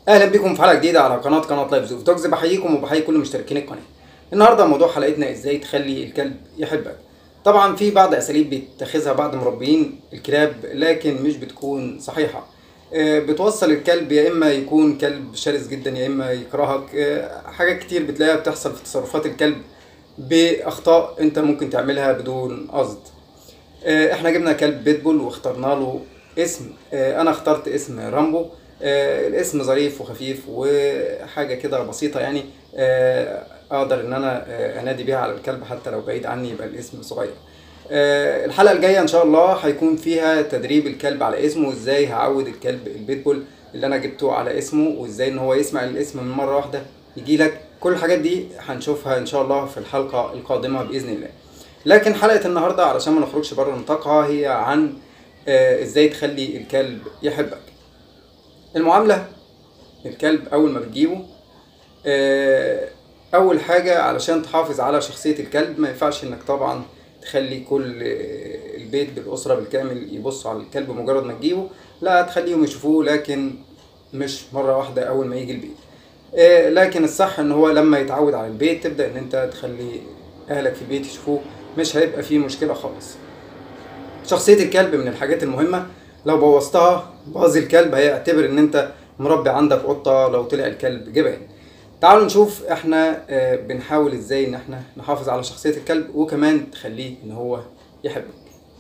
اهلا بكم في حلقه جديده على قناه لايف زوف دوجز. بحييكم وبحيي كل مشتركين القناه. النهارده موضوع حلقتنا ازاي تخلي الكلب يحبك. طبعا في بعض اساليب بيتخذها بعض مربيين الكلاب لكن مش بتكون صحيحه. بتوصل الكلب يا اما يكون كلب شرس جدا يا اما يكرهك. حاجات كتير بتلاقيها بتحصل في تصرفات الكلب باخطاء انت ممكن تعملها بدون قصد. احنا جبنا كلب بيتبول واخترنا له اسم. انا اخترت اسم رامبو. الاسم ظريف وخفيف وحاجة كده بسيطة يعني. اقدر ان انا انادي بيها على الكلب حتى لو بعيد عني يبقى الاسم صغير. الحلقة الجاية ان شاء الله هيكون فيها تدريب الكلب على اسمه وازاي هعود الكلب البيتبول اللي انا جبته على اسمه وازاي ان هو يسمع الاسم من مرة واحدة يجي لك. كل الحاجات دي هنشوفها ان شاء الله في الحلقة القادمة بإذن الله. لكن حلقة النهاردة علشان ما نخرجش بره نطاقها هي عن ازاي تخلي الكلب يحبك. المعاملة الكلب اول ما بتجيبه، اول حاجة علشان تحافظ على شخصية الكلب ما ينفعش انك طبعا تخلي كل البيت بالاسرة بالكامل يبصوا على الكلب مجرد ما تجيبه. لا، تخليهم يشوفوه لكن مش مرة واحدة اول ما يجي البيت. لكن الصح ان هو لما يتعود على البيت تبدأ ان انت تخلي اهلك في البيت يشوفوه، مش هيبقى فيه مشكلة خالص. شخصية الكلب من الحاجات المهمة، لو بوظتها باظ الكلب هيعتبر ان انت مربي عندك قطة لو طلع الكلب جبان. تعالوا نشوف احنا بنحاول ازاي ان احنا نحافظ على شخصية الكلب وكمان تخليه ان هو يحبك.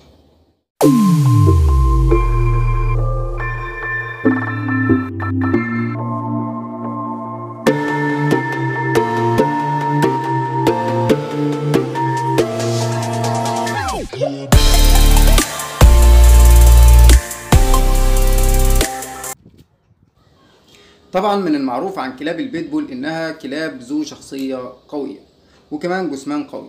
طبعا من المعروف عن كلاب البيتبول انها كلاب ذو شخصية قوية وكمان جسمان قوي.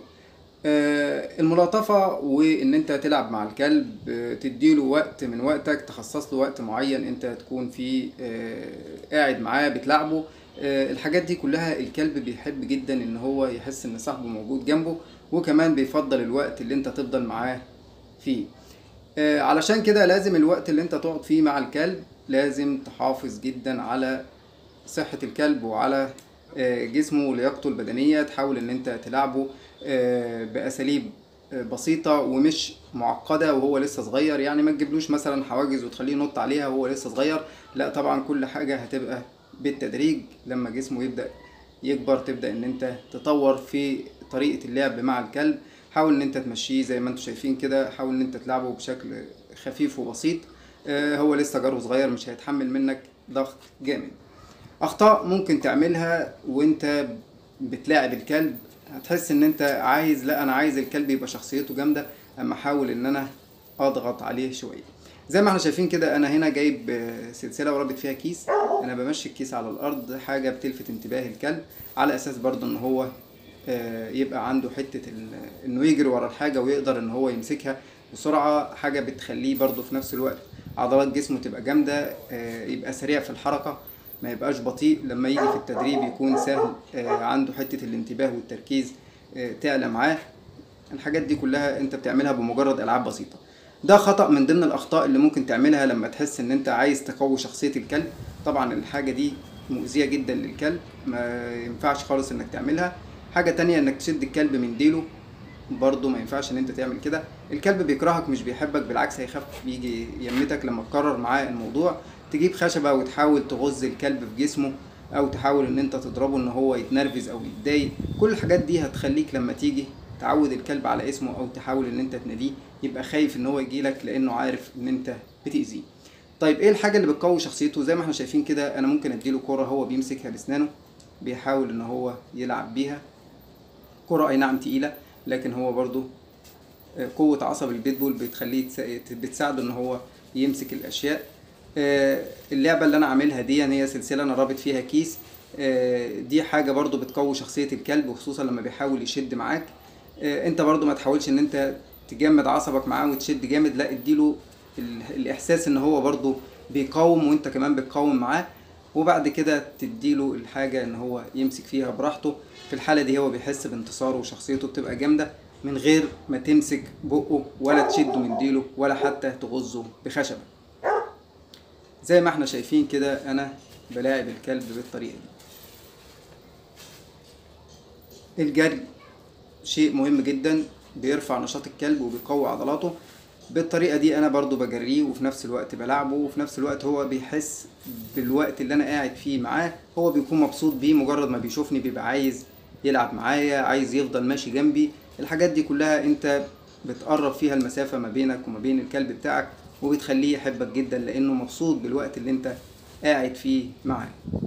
الملاطفة وان انت تلعب مع الكلب، تديله وقت من وقتك، تخصص له وقت معين انت تكون فيه قاعد معاه بتلعبه. الحاجات دي كلها الكلب بيحب جدا ان هو يحس ان صاحبه موجود جنبه وكمان بيفضل الوقت اللي انت تفضل معاه فيه. علشان كده لازم الوقت اللي انت تقعد فيه مع الكلب لازم تحافظ جدا على صحة الكلب وعلى جسمه ولياقته البدنية. تحاول ان انت تلعبه بأساليب بسيطة ومش معقدة وهو لسه صغير. يعني ما تجيبلوش مثلا حواجز وتخليه ينط عليها وهو لسه صغير، لا طبعا كل حاجة هتبقى بالتدريج. لما جسمه يبدأ يكبر تبدأ ان انت تطور في طريقة اللعب مع الكلب. حاول ان انت تمشيه زي ما انتم شايفين كده، حاول ان انت تلعبه بشكل خفيف وبسيط. هو لسه جرو صغير مش هيتحمل منك ضغط جامد. اخطاء ممكن تعملها وانت بتلاعب الكلب، هتحس ان انت عايز، لا انا عايز الكلب يبقى شخصيته جامدة، اما احاول ان انا اضغط عليه شوية. زي ما احنا شايفين كده انا هنا جايب سلسلة ورابط فيها كيس. انا بمشي الكيس على الارض، حاجة بتلفت انتباه الكلب على اساس برضو ان هو يبقى عنده حتة انه يجري ورا الحاجة ويقدر ان هو يمسكها بسرعة. حاجة بتخليه برضو في نفس الوقت عضلات جسمه تبقى جامدة، يبقى سريع في الحركة ما يبقاش بطيء. لما يجي في التدريب يكون سهل، عنده حتة الانتباه والتركيز تعلى معاه. الحاجات دي كلها انت بتعملها بمجرد العاب بسيطة. ده خطأ من ضمن الاخطاء اللي ممكن تعملها لما تحس ان انت عايز تقوي شخصية الكلب. طبعا الحاجة دي مؤذية جدا للكلب، ما ينفعش خالص انك تعملها. حاجة تانية انك تشد الكلب من ديله، برضو ما ينفعش ان انت تعمل كده. الكلب بيكرهك مش بيحبك، بالعكس هيخاف يجي يمتك لما تكرر معاه الموضوع. تجيب خشبة وتحاول تغز الكلب في جسمه او تحاول ان انت تضربه ان هو يتنرفز او يتضايق. كل الحاجات دي هتخليك لما تيجي تعود الكلب على اسمه او تحاول ان انت تناديه يبقى خايف ان هو يجيلك لانه عارف ان انت بتأذيه. طيب ايه الحاجة اللي بتقوي شخصيته؟ زي ما احنا شايفين كده انا ممكن اديله كرة هو بيمسكها باسنانه بيحاول ان هو يلعب بيها. كرة اي نعم تقيلة لكن هو برضو قوة عصب البيتبول بتخليه بتساعده ان هو يمسك الاشياء. اللعبة اللي انا عاملها دي هي سلسلة انا رابط فيها كيس. دي حاجة برضو بتقوي شخصية الكلب وخصوصا لما بيحاول يشد معاك. انت برضو ما تحاولش ان انت تجمد عصبك معاه وتشد جامد، لا اديله الاحساس ان هو برضو بيقاوم وانت كمان بتقاوم معاه. وبعد كده تديله الحاجة ان هو يمسك فيها براحته. في الحالة دي هو بيحس بانتصاره وشخصيته بتبقى جامدة من غير ما تمسك بقه ولا تشده من ديله ولا حتى تغزه بخشبة. زي ما احنا شايفين كده انا بلاعب الكلب بالطريقة دي. الجري شيء مهم جدا، بيرفع نشاط الكلب وبيقوي عضلاته. بالطريقة دي انا برضو بجريه وفي نفس الوقت بلعبه، وفي نفس الوقت هو بيحس بالوقت اللي انا قاعد فيه معاه، هو بيكون مبسوط بيه. مجرد ما بيشوفني بيبقى عايز يلعب معايا، عايز يفضل ماشي جنبي. الحاجات دي كلها انت بتقرب فيها المسافة ما بينك وما بين الكلب بتاعك، وبتخليه يحبك جدا لانه مبسوط بالوقت اللي انت قاعد فيه معاه.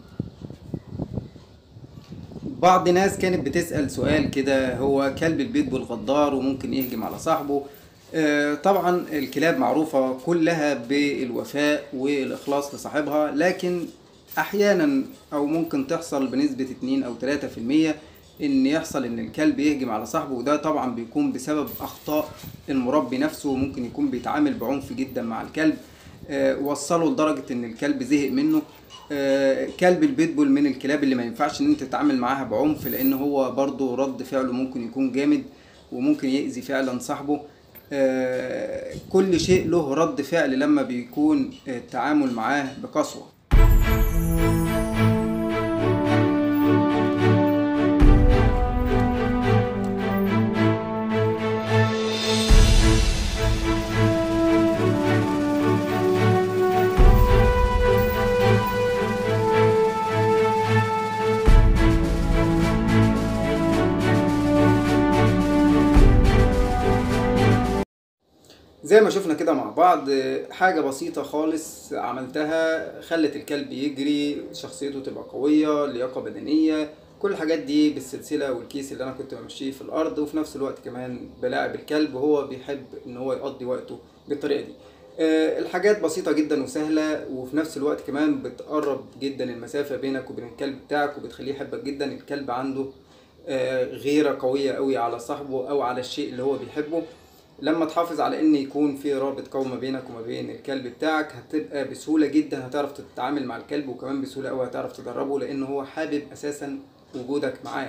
بعض ناس كانت بتسأل سؤال كده، هو كلب البيتبول غدار وممكن يهجم على صاحبه؟ طبعا الكلاب معروفة كلها بالوفاء والإخلاص لصاحبها، لكن أحيانا أو ممكن تحصل بنسبة 2 أو 3% إن يحصل إن الكلب يهجم على صاحبه، وده طبعا بيكون بسبب أخطاء المربي نفسه. ممكن يكون بيتعامل بعنف جدا مع الكلب، وصله لدرجة إن الكلب زهق منه. كلب البيتبول من الكلاب اللي ما ينفعش ان انت تتعامل معاها بعنف، لان هو برضو رد فعله ممكن يكون جامد وممكن يأذي فعلا صاحبه. كل شيء له رد فعل لما بيكون التعامل معاه بقسوة. زي ما شفنا كده مع بعض، حاجة بسيطة خالص عملتها خلت الكلب يجري، شخصيته تبقى قوية، لياقة بدنية، كل الحاجات دي بالسلسلة والكيس اللي انا كنت بمشيه في الارض. وفي نفس الوقت كمان بلاعب الكلب وهو بيحب ان هو يقضي وقته بالطريقة دي. الحاجات بسيطة جدا وسهلة، وفي نفس الوقت كمان بتقرب جدا المسافة بينك وبين الكلب بتاعك وبتخليه يحبك جدا. الكلب عنده غيرة قوية قوي على صاحبه او على الشيء اللي هو بيحبه. لما تحافظ على ان يكون في رابط قوي ما بينك وما بين الكلب بتاعك، هتبقى بسهولة جدا هتعرف تتعامل مع الكلب، وكمان بسهولة قوي هتعرف تدربه لان هو حابب اساسا وجودك معاه.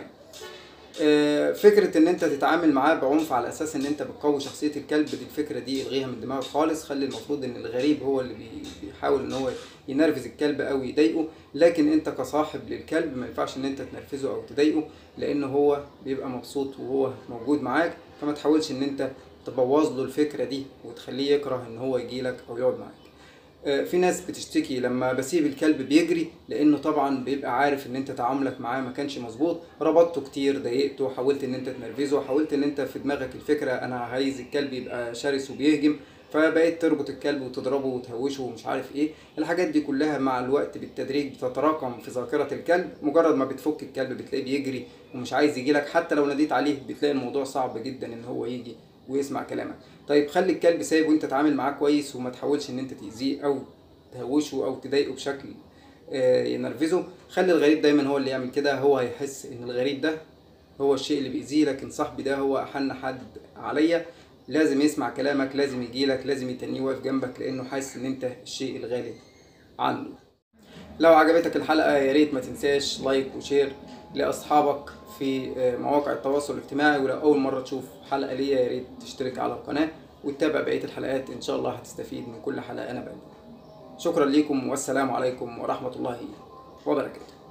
فكرة ان انت تتعامل معاه بعنف على اساس ان انت بتقوي شخصية الكلب، دي الفكرة دي الغيها من دماغك خالص. خلي المفروض ان الغريب هو اللي بيحاول ان هو ينرفز الكلب او يضايقه، لكن انت كصاحب للكلب ما ينفعش ان انت تنرفزه او تضايقه، لان هو بيبقى مبسوط وهو موجود معاك. فما تحاولش ان انت تبوظ له الفكرة دي وتخليه يكره ان هو يجيلك او يقعد معاك. في ناس بتشتكي لما بسيب الكلب بيجري، لانه طبعا بيبقى عارف ان انت تعاملك معاه ما كانش مظبوط، ربطته كتير، ضايقته، حاولت ان انت تنرفزه، حاولت ان انت في دماغك الفكرة انا عايز الكلب يبقى شرس وبيهجم، فبقيت تربط الكلب وتضربه وتهوشه ومش عارف ايه. الحاجات دي كلها مع الوقت بالتدريج بتتراكم في ذاكرة الكلب. مجرد ما بتفك الكلب بتلاقيه بيجري ومش عايز يجيلك، حتى لو ناديت عليه بتلاقي الموضوع صعب جدا ان هو يجي ويسمع كلامك. طيب خلي الكلب سايب وانت تتعامل معاه كويس، وما تحاولش ان انت تأذيه او تهوشه او تضايقه بشكل ينرفزه. خلي الغريب دايما هو اللي يعمل كده، هو هيحس ان الغريب ده هو الشيء اللي بيأذيه، لكن صاحبي ده هو احن حد عليا، لازم يسمع كلامك، لازم يجيلك، لازم يتنيه واقف جنبك، لانه حاسس ان انت الشيء الغالي عنده. لو عجبتك الحلقة يا ريت ما تنساش لايك وشير لأصحابك في مواقع التواصل الاجتماعي، ولو أول مرة تشوف حلقة ليا يا ريت تشترك على القناة وتتابع بقية الحلقات، إن شاء الله هتستفيد من كل حلقة أنا بقدمها. شكرا لكم والسلام عليكم ورحمة الله وبركاته.